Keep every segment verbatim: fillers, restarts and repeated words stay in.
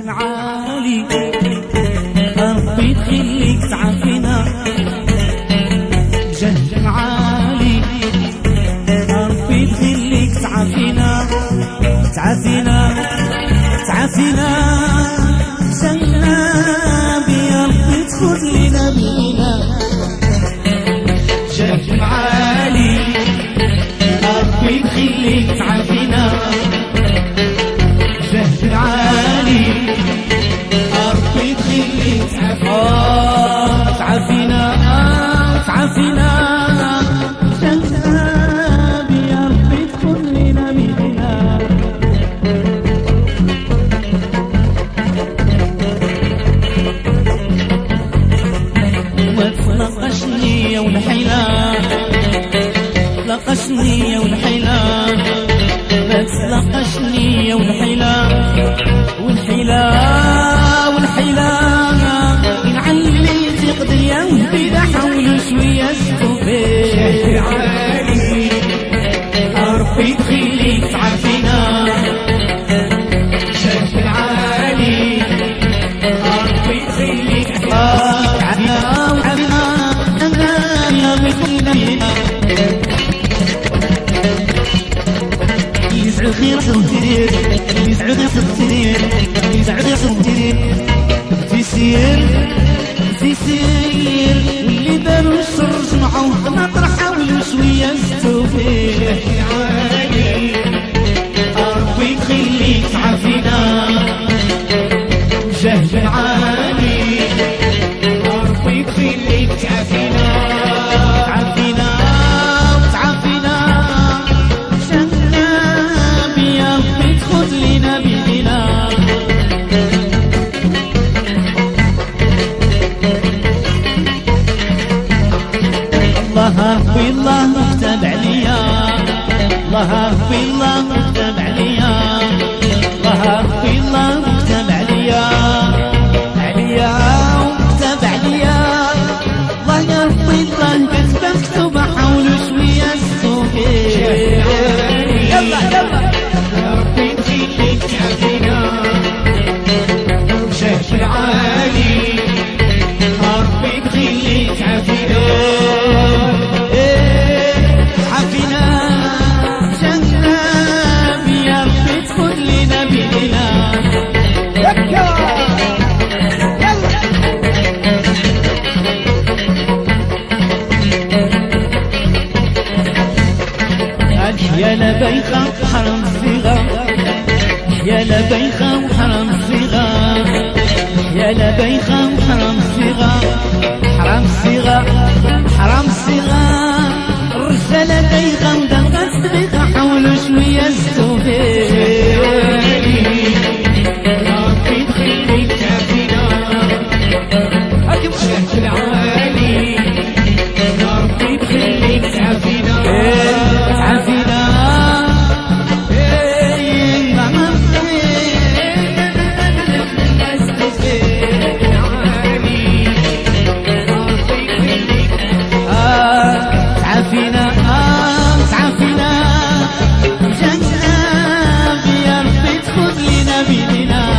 جهد عالي ربي تخليك تعافينا، جهد عالي ربي تخليك تعافينا، تعافينا تعافينا جنابي يا ربي تخذ لنا بينا، جهد عالي ربي تخليك تعافينا، جهد عالي ربي تخليك تعافينا، تعافينا تعافينا جنابي يا ربي تخذ لنا بينا. ما تلقشني يا والحيلة، تلقشني يا والحيلة، ما تلقشني يا والحيلة، والحيلة والحيلة نعلي تقضي يا ولدي حاول شوية استوفي، جهد عالي ربي تخليك تعافينا، جهد عالي ربي تخليك تعافينا، وعافينا أنا بكلنا يسعد خير صدير، يسعد صدير، يسعد صدير في سير في سير اللي داروا الشر جمعوا نطرح حاولوا شوية استوفي، جهد عالي ربي تخليك تعافينا، جهد عالي ربي تخليك تعافينا، تعافينا وتعافينا جنابي يا ربي تخذ لنا بيدنا. الله ربي الله كتب عليا، الله ربي الله كتب عليا، الله ربي الله كتب عليا، عليا وكتب عليا، الله يا ربي الله كتب مكتوب حاولوا شوية الصوفي، يلا يلا يا ربي تخليك تعافينا، جهد عالي ربي تخليك تعافينا، تعافينا جنابي يا ربي تخذ لنا بيدنا. يا لبيخة وحرم الصغار، يا لبيخة وحرم الصغار، يا لبيخة وحرم الصغار، حرام الصغار حرام الصغار، الرجالة بايخة ودمغة صديقة حاولوا شوية استوفي، ربي تخليك تعافينا، جهد عالي ربي تخليك تعافينا، تعافينا تعافينا تعافينا جنابي يا ربي تخذ لنا بيدنا.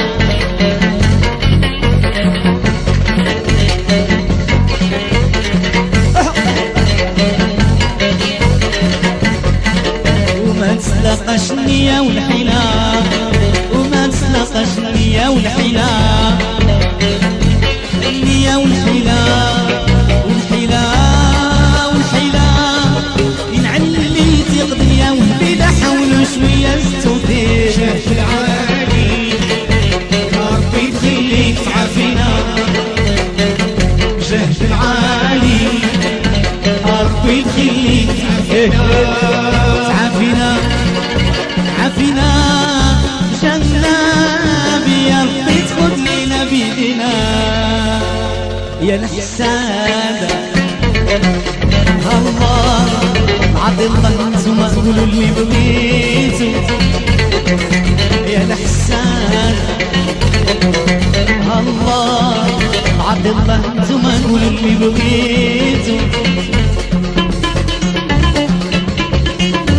وما تسلقش النية والحيلة، وما تسلقش النية والحيلة، النية والحيلة والحيلة والحيلة ينعلي تقضي يا ولدي حاولوا شوية استوفي، جهد عالي ربي تخليك تعافينا، جهد عالي ربي تخليك تعافينا، تعافينا تعافينا جنابي يا ربي تخذ لنا بيدنا. يا الحساد الله عبد الله انتما قولوا اللي بغيتو، يا الحساد الله عبد الله انتما قولوا اللي بغيتو،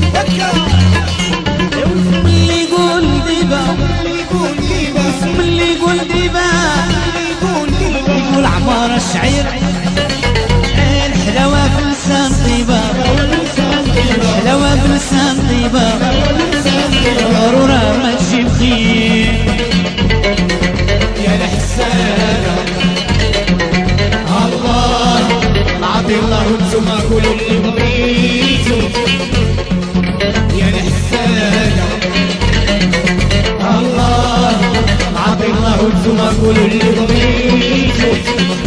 اللي يقول ديبا اللي يقول ديبا اللي يقول ديما يقول ديما يقول عمار الشعير الحلاوة بلسان طيبة الحلاوة بلسان طيبة ضرورة ما تجيب خير يا الحسانة الله نعطي الله وانتما كلوا اللي بغيتو يا الحسانة الله نعطي الله وانتما كلوا اللي بغيتو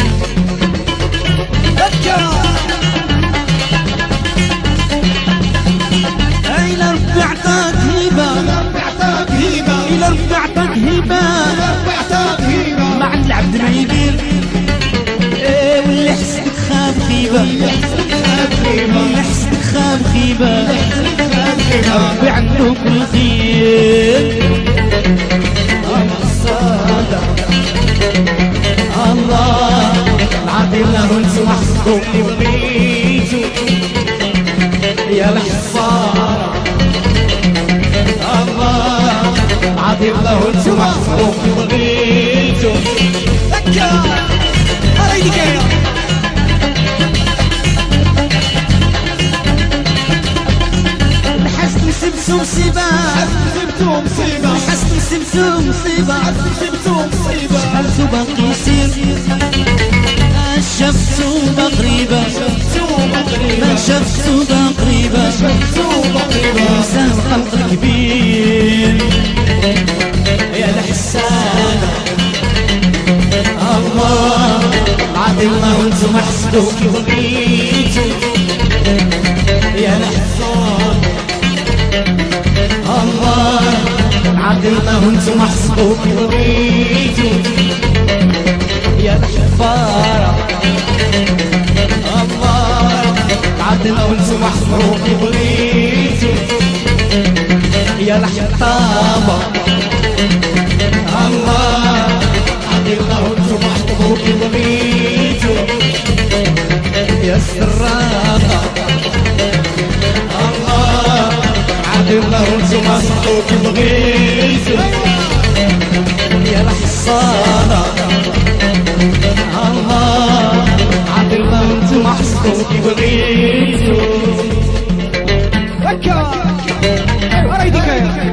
إلى ربي عطاك هيبة إلى ربي عطاك هيبة ما عند العبد ما يدير إيه واللي حسدك خاب خيبة واللي حسدك خاب خيبة ربي عنده كل خير الله نعطي الله وانتم حسدكم اللي بغيتو يا الحصارة الله نعطي الله وانتم حسدكم اللي بغيتو هكا على يديك يا الحسد سبتو مصيبة سبتو مصيبة الحسد سبتو مصيبة سبتو مصيبة شحالتو باقي يسير شفتو بقريبة ما شفتو بقريبة إنسان خلق كبير يا الحسانة الله عطي الله وانتم حسدوا كي بغيتو يا الحسانة الله عطي الله وانتم حسدوا كي بغيتو يا الحفارة الله عدنا وانتم محفروا كي بغيتو يا الحطابة الله عدنا وانتم محفروا كي بغيتو يا السراقة الله عدنا وانتم محفروا كي بغيتو يا الحصانة الله عبد الله وانتم حسدوا كي بغيتو هكا ورا يديك يا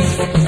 مصيبة